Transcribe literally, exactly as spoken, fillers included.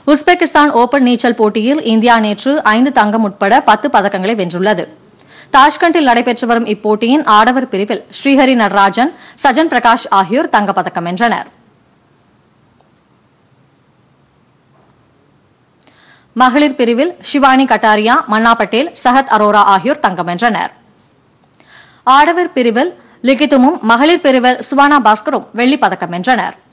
Uzbekistan open நீச்சல் போட்டியில் India நேற்று ஐந்து தங்கம் உட்பட பத்து பதக்கங்களை வென்றுள்ளது. தாஷ்கண்டில் நடைபெற்று வரும் இப்போட்டியின் ஆடவர் பிரிவில் ஸ்ரீஹரி நடராஜன், சஜன் பிரகாஷ் ஆகியோர் தங்கப்பதக்கம் வென்றனர். மகளிர் பிரிவில் ஷிவானி கட்டாரியா, மன்னா பட்டேல், சஹத் அரோரா ஆகியோர் தங்கம் வென்றனர். ஆடவர் பிரிவில் லிகித்துமும், மகளிர் பிரிவில் சுவானா பாஸ்கரும் வெள்ளிப் பதக்கம் வென்றனர்.